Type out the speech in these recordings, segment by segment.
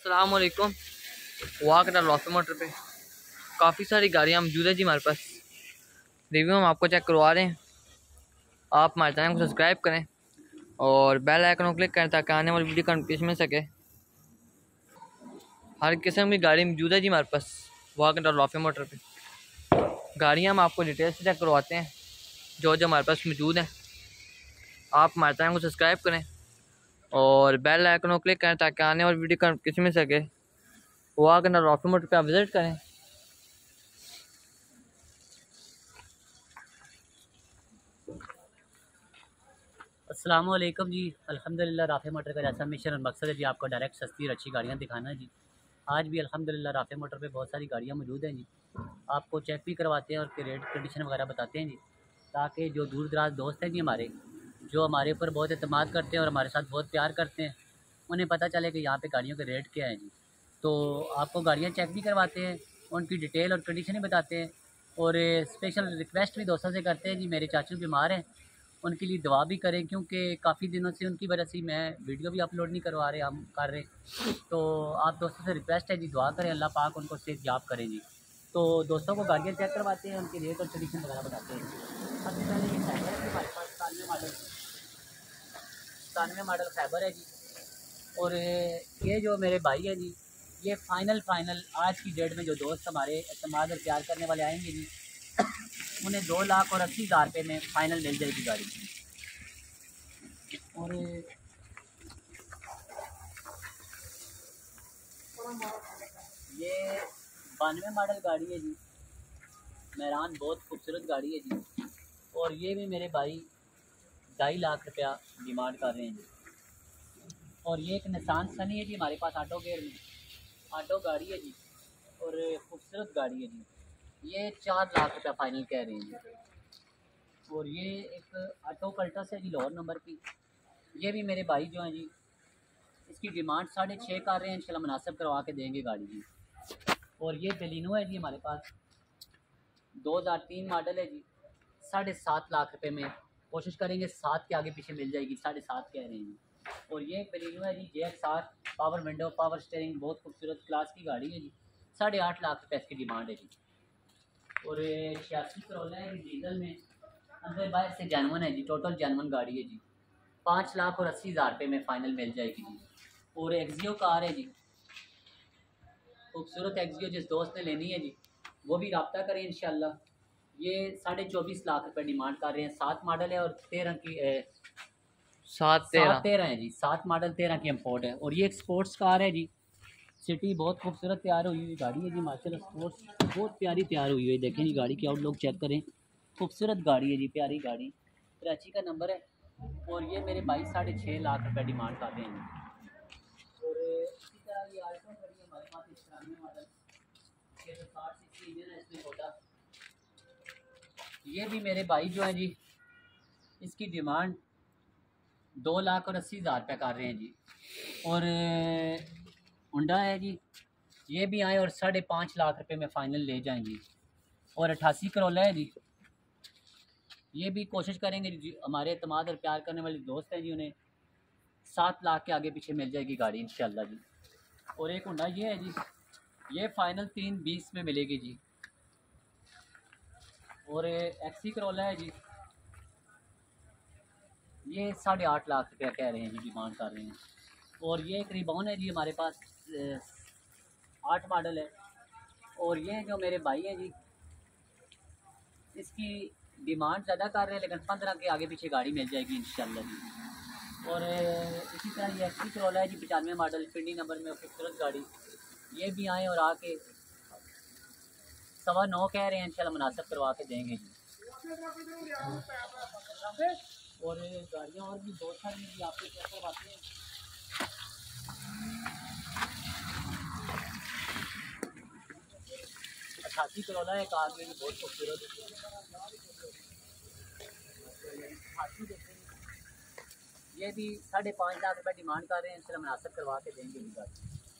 अस्सलामुअलैकुम। वाक lo-fi motor पे काफ़ी सारी गाड़ियाँ मौजूद है जी हमारे पास। रिव्यू हम आपको चेक करवा रहे हैं। आप हमारे चैनल को सब्सक्राइब करें और बेल आइकन को क्लिक करें ताकि आने वाली वीडियो का नोटिफिकेशन मिल सके। हर किस्म की गाड़ी मौजूद है जी हमारे पास वाक लॉफी मोटर पे। गाड़ियाँ हम आपको डिटेल से चेक करवाते हैं जो जो हमारे पास मौजूद हैं। आप हमारे चैनल को सब्सक्राइब करें और बेल आइकन को क्लिक करें ताकि आने वाली वीडियो का नोटिफिकेशन मिल सके। वाक लॉफी मोटर पे आप विज़िट करें। अस्सलामुअलैकुम जी। अल्हम्दुलिल्लाह राफ़े मोटर का जैसा मिशन और मकसद है जी आपको डायरेक्ट सस्ती और अच्छी गाड़ियाँ दिखाना है जी। आज भी अल्हम्दुलिल्लाह राफ़े मोटर पे बहुत सारी गाड़ियाँ मौजूद हैं जी। आपको चेक भी करवाते हैं और रेट कंडीशन वगैरह बताते हैं जी, ताकि जो दूर दराज दोस्त हैं जी हमारे, जो हमारे ऊपर बहुत एतमाद करते हैं और हमारे साथ बहुत प्यार करते हैं, उन्हें पता चले कि यहाँ पर गाड़ियों के रेट क्या हैं जी। तो आपको गाड़ियाँ चेक भी करवाते हैं, उनकी डिटेल और कंडीशन भी बताते हैं और स्पेशल रिक्वेस्ट भी दोस्तों से करते हैं जी। मेरे चाचू बीमार हैं, उनके लिए दुआ भी करें, क्योंकि काफ़ी दिनों से उनकी वजह से मैं वीडियो भी अपलोड नहीं करवा रहे, हम कर रहे। तो आप दोस्तों से रिक्वेस्ट है जी, दुआ करें, अल्लाह पाक उनको सेहत याब करें जी। तो दोस्तों को गाड़ियाँ चेक करवाते हैं, उनके रेट और कंडीशन वगैरह बताते हैं। सबसे पहले ये खैबर है जी हमारे पास, 97 मॉडल खैबर है जी। और ये जो मेरे भाई है जी, ये फ़ाइनल आज की डेट में जो दोस्त हमारे एतमाद और प्यार करने वाले आएंगे जी, उन्हें 2,80,000 रुपये में फ़ाइनल मिल जाएगी गाड़ी। और ये 92 मॉडल गाड़ी है जी, मेहरान बहुत खूबसूरत गाड़ी है जी। और ये भी मेरे भाई 2.5 लाख रुपया डिमांड कर रहे हैं जी। और ये एक निसान सनी है जी हमारे पास, ऑटो गेयर में ऑटो गाड़ी है जी और खूबसूरत गाड़ी है जी। ये 4 लाख रुपया फ़ाइनल कह रहे हैं जी। और ये एक ऑटो कल्टस है जी लाहौर नंबर की, ये भी मेरे भाई जो हैं जी, इसकी डिमांड 6.5 कर रहे हैं, इंशाल्लाह मुनासिब करवा के देंगे गाड़ी जी। और ये बेलिनो है जी हमारे पास, 2003 मॉडल है जी, 7.5 लाख रुपए में कोशिश करेंगे, 7 के आगे पीछे मिल जाएगी, 7.5 कह रहे हैं जी। और ये बेलिनो है जी JX-R, power window, power steering, बहुत खूबसूरत क्लास की गाड़ी है जी। 8.5 लाख रुपये इसकी डिमांड है जी। और 86 करोला है डीजल में, अंदर बाहर से जानवन है जी, टोटल जानवन गाड़ी है जी। 5,80,000 रुपये में फ़ाइनल मिल जाएगी जी। और एक्जियो कार है जी, खूबसूरत एक्जियो, जिस दोस्त ने लेनी है जी वो भी रब्ता करें इंशाल्लाह। ये 24.5 लाख रुपये डिमांड कर रहे हैं। 7 मॉडल है और 13 की 7-13 है जी, 7 मॉडल 13 की इम्पोर्ट है। और ये एक स्पोर्ट्स कार है जी, सिटी, बहुत खूबसूरत तैयार हुई हुई गाड़ी है जी माशाल्लाह। स्पोर्ट्स बहुत प्यारी तैयार हुई है, देखें जी गाड़ी की आउटलुक चेक करें, खूबसूरत गाड़ी है जी, प्यारी गाड़ी, कराची का नंबर है। और ये मेरे भाई 6.5 लाख रुपये डिमांड कर रहे हैं। और इसी तरह ये आल्टो खड़ी है हमारे पास, 93 मॉडल, 660 सीसी इंजन है इसमें छोटा। ये भी मेरे भाई जो है जी, इसकी डिमांड 2,80,000 रुपये कर रहे हैं जी। और होंडा है जी, ये भी आए और 5.5 लाख रुपये में फ़ाइनल ले जाएंगी। और 88 करोला है जी, ये भी कोशिश करेंगे जी, हमारे एतमाद और प्यार करने वाले दोस्त हैं जी, उन्हें 7 लाख के आगे पीछे मिल जाएगी गाड़ी इंशाल्लाह जी। और एक होंडा ये है जी, ये फ़ाइनल 3,20 में मिलेगी जी। और एक्सी करोला है जी, ये 8.5 लाख रुपया कह रहे हैं जी, डिमांड कर रहे हैं। और ये एक रिबॉन है जी हमारे पास, 8 मॉडल है। और ये जो मेरे भाई हैं जी, इसकी डिमांड ज़्यादा कर रहे हैं, लेकिन 15 के आगे पीछे गाड़ी मिल जाएगी इंशाल्लाह जी। और इसी तरह ये एक्सी करोला है जी, 95 मॉडल, पिंडी नंबर में, खूबसूरत गाड़ी, ये भी आए और आके 9.25 कह रहे हैं, इंशाल्लाह मुनासिब करवा के देंगे जी। और गाड़ियाँ और भी बहुत सारी भी आपको चेक करवाते हैं। 88 करोला एक आ गई, बहुत खूबसूरत, ये भी 5.5 लाख रुपये डिमांड कर रहे हैं, इंशाल्लाह मुनासिब करवा के देंगे जी गाड़ी।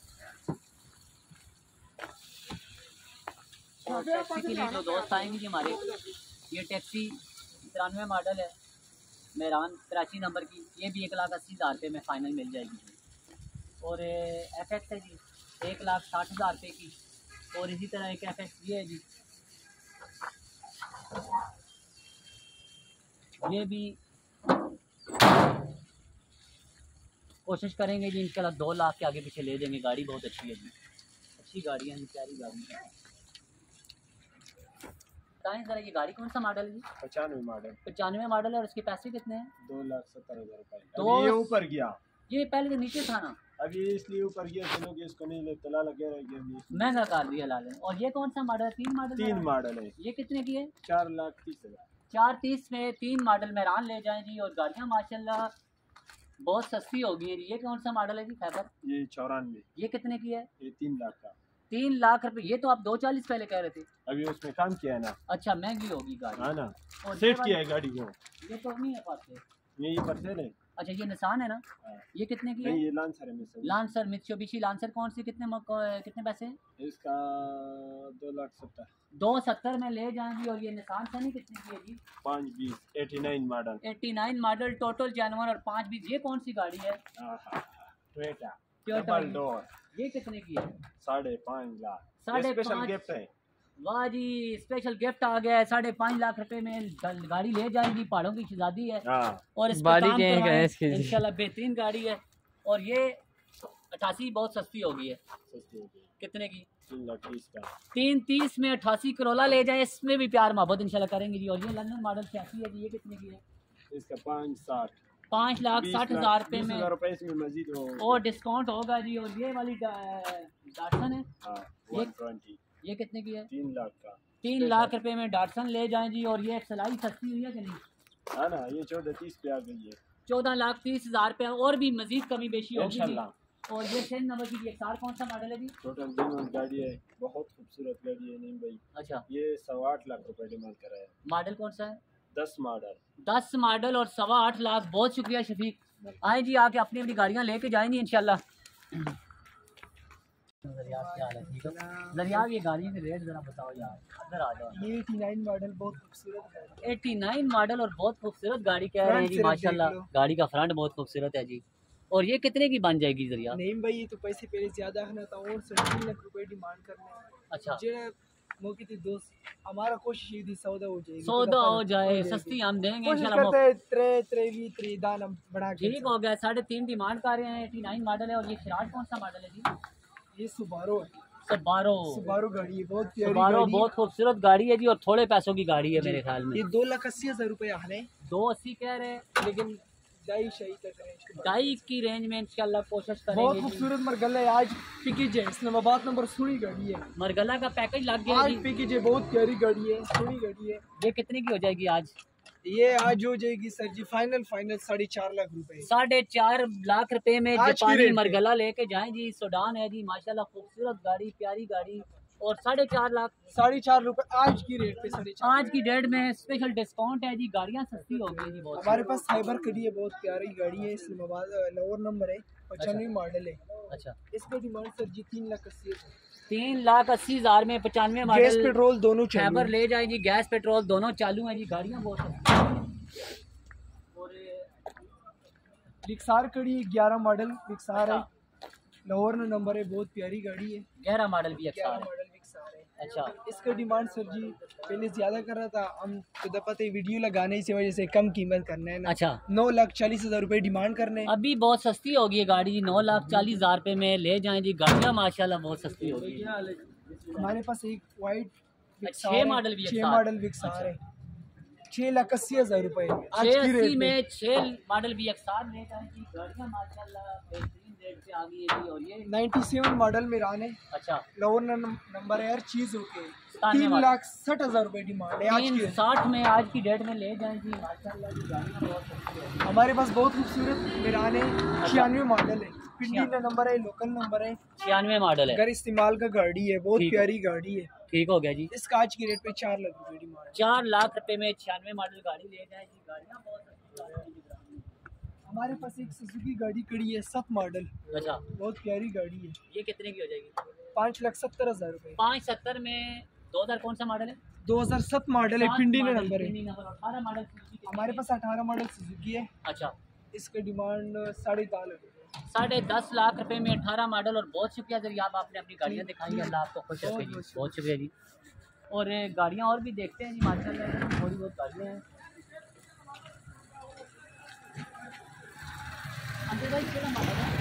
और टैक्सी के लिए जो दोस्त आएंगे जी हमारे, ये टैक्सी 93 मॉडल है, मेहरान, कराची नंबर की, ये भी 1,80,000 रुपये में फ़ाइनल मिल जाएगी जी। और FX है जी, 1,60,000 रुपये की। और इसी तरह एक FX ये है जी, ये भी कोशिश करेंगे जी इंशाल्लाह 2 लाख के आगे पीछे ले देंगे। गाड़ी बहुत अच्छी है जी, अच्छी गाड़ी है, प्यारी गाड़ी है। बताएं ज़रा ये गाड़ी कौन सा मॉडल है जी? 95 मॉडल। 95 मॉडल है। और इसके पैसे कितने हैं? 2,70,000 रुपये। तो ये ऊपर गया, ये पहले तो नीचे था ना, अभी इसलिए ऊपर गया कि लोग इसको नहीं लेते, तला लगे रह गया, महंगा कर दिया लाल। और ये कौन सा मॉडल है? 3 मॉडल। 3 मॉडल है। ये कितने की है? 4,30,000। 4,30 में 3 मॉडल मेहरान ले जाएं जी। और गाड़ियाँ माशाल्लाह बहुत सस्ती हो गई है जी। ये कौन सा मॉडल है जी? खैबर। ये 94। ये कितने की है? ये 3 लाख का। 3 लाख रुपए। ये तो आप 2,40 पहले कह रहे थे। अभी उसमें काम किया है ना। अच्छा, महंगी होगी गाड़ी, हाँ ना, और सेट किया है गाड़ी को। ये तो नहीं है पास से। यही पर से नहीं। अच्छा, ये निशान है ना। हाँ। ये कितने की है? नहीं, ये लांसर है मिस्टर। Lancer, Mitsubishi lancer. कौन सी? कितने पैसे हैं? इसका 2,70,000। 2,70 में ले जाएंगी। और ये निशान सनी कितने की है जी? 520 89 मॉडल। 89 मॉडल, टोटल जानवर। और 520। ये कौन सी गाड़ी है? Toyota Toyota. Double door. ये कितने की है? 5.5 लाख। 5.5 स्पेशल गिफ्ट है। वाह जी, स्पेशल गिफ्ट आ गया है। 5.5 लाख रुपए में गाड़ी ले जाएंगी। पहाड़ों की शहजादी है। हाँ। और इस बॉडी चेंज करें इसकी इंशाल्लाह बेहतरीन गाड़ी है। और ये 88 बहुत सस्ती हो गई है। सस्ती हो गई। कितने की? 3,30,000 का। 3,30 में 88 करोला ले जाए। इसमें भी प्यार मोहब्बत इंशाल्लाह करेंगे जी। और ये लंदन मॉडल 86 है जी। ये कितने की है? इसका 5,60,000। 5,60,000 रुपए में। 20,000 रुपए इसमें मजीद हो और डिस्काउंट होगा जी। और ये वाली डाटसन है। हाँ, ये 120। ये कितने की है? 3 लाख का। 3 लाख रुपए में डाटसन ले जाएं जी। और ये एक्सलाई सस्ती हुई है कि नहीं? हाँ ना, ये 14,30 पे आ गई है। 14,30,000 रुपये। और भी मजीद कमी बेशी होगी जी। इंशाल्लाह। और ये 6 नंबर की XR कौन सा मॉडल है जी? टोटल डिमांड गाड़ी है, बहुत खूबसूरत गाड़ी है। नहीं भाई, अच्छा, ये 8.25 लाख रुपए डिमांड कर रहा है। मॉडल कौन सा है? 10 मॉडल। 10 मॉडल और 8.25 लाख। बहुत शुक्रिया शफीक। आए जी, आके अपनी अपनी गाड़ियाँ लेके जाएंगी इंशाल्लाह। जरियाब, ये गाड़ी के रेट जरा बताओ यार, इधर आ जाओ। ये 89 मॉडल बहुत खूबसूरत है। 89 मॉडल और बहुत खूबसूरत गाड़ी कह रहे हैं जी माशाल्लाह। गाड़ी का फ्रंट बहुत खूबसूरत है जी। और ये कितने की बन जाएगी जरिया? नहीं भाई, ये तो पैसे पहले ज्यादा है ना, तो और 3 लाख रुपए डिमांड करने। अच्छा, जो मौके थी दोस्त, हमारा कोशिश ये थी सौदा हो जाए, सौदा हो जाए, सस्ती हम देंगे कोशिश इंशाल्लाह। करते हैं। त्रेवी दान हम बढ़ा के। ठीक हो गया। 3.5 डिमांड कर रहे हैं। 89 मॉडल है। और ये शराट कौन सा मॉडल है जी? ये सुबारो है। सुबारो गाड़ी है, बहुत प्यारी सुबारो गाड़ी है। बहुत खूबसूरत गाड़ी है जी। और थोड़े पैसों की गाड़ी है मेरे ख्याल में। ये 2,80,000 रुपए है। 280 कह रहे हैं, लेकिन दाई शाही तक रेंज ढाई की रेंज में इंशाल्लाह कोशिश बहुत करेंगे जी। खूबसूरत मरगला है। आज पैकेज है, इस्लामाबाद नंबर सुनी गाड़ी है। मरगला का पैकेज लग गया आज जी। पैकेज है, बहुत प्यारी गाड़ी है, सुनी गाड़ी है। ये कितने की हो जाएगी आज? ये आज हो जाएगी सर जी फाइनल 4.5 लाख रुपए। 4.5 लाख रुपए में आज की जापानी रेट पे। मरगला लेके जाएं जी। सूडान है जी माशाल्लाह, खूबसूरत गाड़ी, प्यारी गाड़ी। और 4.5 लाख 4.5 रुपए आज की रेट पे। 4.5 आज की डेट में स्पेशल डिस्काउंट है जी। गाड़ियाँ सस्ती हो गई जी बहुत। हमारे पास साइबर खड़ी है, बहुत प्यारी गाड़ी है। इस्लामाबाद लोअर नंबर है, 95 मॉडल है। अच्छा, इसका डिमांड सर जी 3,80,000। 3,80,000 में 95 गैस मॉडल पेट्रोल दोनों खैबर चाहिए। ले जाएं जी। गैस पेट्रोल दोनों चालू हैं जी। गाड़ियाँ बहुत सस्ती हैं। और विक्सार खड़ी है, 11 मॉडल विक्सार है, लाहौर नंबर है, बहुत प्यारी गाड़ी है। 11 मॉडल भी 11 अच्छा है। मॉडल विक्सार है। अच्छा, इसका डिमांड सर जी पहले ज्यादा कर रहा था, हम खुद पता है वीडियो लगाने की वजह से कम कीमत करना है ना। अच्छा, 9,40,000 रुपए डिमांड करने हैं। अभी बहुत सस्ती हो गई है गाड़ी। 9,40,000 रुपए में ले जाएं जी। गाड़ियाँ माशाल्लाह बहुत सस्ती हो गई है। हमारे पास एक वाइट 6 मॉडल भी 6 मॉडल विक्सार है, 6,80,000 रुपए आज की 680 रेट में 6 मॉडल भी XR ले जाएं जी। गाड़ियाँ माशाल्लाह बेहतरीन रेट पे आ गई है जी। और ये 97 मॉडल में रान है, अच्छा, लोअर नंबर है, हर चीज ओके। 97 3,60,000 रुपए डिमांड है आज की रेट। 360 में आज की डेट में ले जाएं जी माशाल्लाह की गाड़ियाँ बहुत सस्ती हो गई। हमारे पास बहुत खूबसूरत मिरान है, 96 मॉडल है, पिंडी नंबर है, लोकल नंबर है, 96 मॉडल है। घर इस्तेमाल का गाड़ी है, बहुत ठीक। प्यारी गाड़ी है। ठीक हो गया जी। इसका आज की रेट पे 4 लाख रुपए डिमांड है। 4 लाख रुपए में 96 मॉडल गाड़ी ले जाएं जी। गाड़ियाँ बहुत सस्ती हो गई जी। हमारे पास एक सुजुकी गाड़ी खड़ी है, 7 मॉडल, अच्छा, बहुत प्यारी गाड़ी है, ये कितने की हो जाएगी? 5,70,000 रुपए। 570 में 2000 कौन सा मॉडल है? 2007 मॉडल है, पिंडी ने नंबर है। पिंडी नंबर। 18 मॉडल सुजुकी हमारे पास 18 मॉडल सुजुकी है, अच्छा, इसका डिमांड 10.5 लाख रुपए। 10.5 लाख रुपए में 18 मॉडल। और बहुत शुक्रिया जरिए आपने अपनी गाड़ियाँ दिखाई, अल्लाह आपको खुश रखे जी, बहुत शुक्रिया जी। और गाड़ियाँ और भी देखते हैं जी, माशाल्लाह थोड़ी बहुत गाड़ियाँ हैं। अंदर भाई कितना मॉडल है?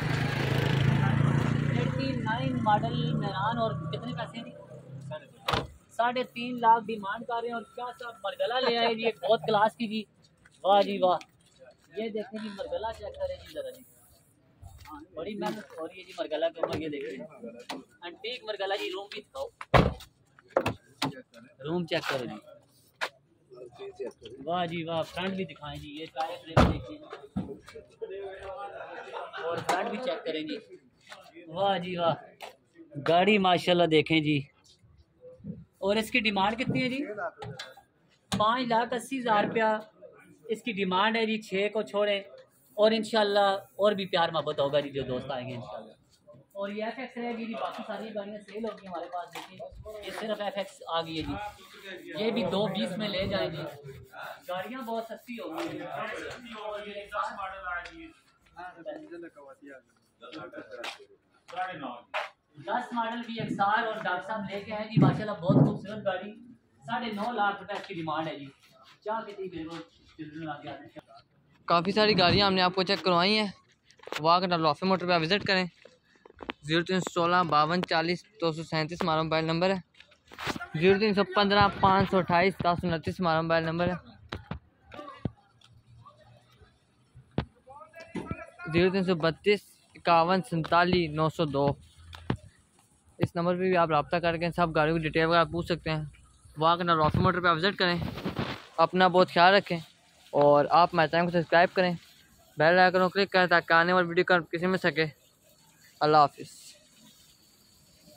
89 मॉडल मेहरान। और कितने पैसे हैं जी? 3.5 लाख डिमांड कर रहे हैं। और क्या सब मरगला ले आए जी, बहुत क्लास की जी, वाह जी वाह। ये देखें जी, मरगला चेक करें जी ज़रा जी, बड़ी मेहनत हो रही है जी मरगला के ऊपर। ये देखें एंटीक मरगला जी, रूम भी दिखाओ, रूम चेक करो जी, वाह जी वाह। फ्रंट भी दिखाएं जी, ये टायर फ्रेम देखिए और फ्रंट भी चेक करें जी, वाह जी वाह। गाड़ी माशाल्लाह देखें जी। और इसकी डिमांड कितनी है जी? 5,80,000 रुपया इसकी डिमांड है जी। 6 को छोड़ें और इंशाल्लाह और भी प्यार मोहब्बत होगा जी, जो दोस्त आएंगे इंशाल्लाह। और ये FX रहेगी जी, बाकी सारी गाड़ियाँ सेल होगी हमारे पास। देखिए ये सिर्फ FX आ गई है जी, ये भी 220 में ले जाएंगे। गाड़ियाँ बहुत सस्ती होगी। 10 मॉडल भी XR और डॉक्टर साहब लेके आए जी, माशाल्लाह बहुत खूबसूरत गाड़ी। 9.5 लाख रुपए इसकी डिमांड है जी। क्या कहती है? काफ़ी सारी गाड़ियाँ हमने आपको चेक करवाई हैं। वागनर लॉफी मोटर पर विज़िट करें। 0316 52 40 237 हमारा मोबाइल नंबर है। 0315 528 729 हमारा मोबाइल नंबर है। 0332 51 47 902 इस नंबर पे भी आप रब्ता करके सब गाड़ियों की डिटेल वगैरह पूछ सकते हैं। वागनर लॉफी मोटर पर विज़िट करें। अपना बहुत ख्याल रखें और आप हमारे चैनल को सब्सक्राइब करें, बेल आइकन को क्लिक करें ताकि आने वाली वीडियो का किसी मिल सके। अल्लाह हाफिज़।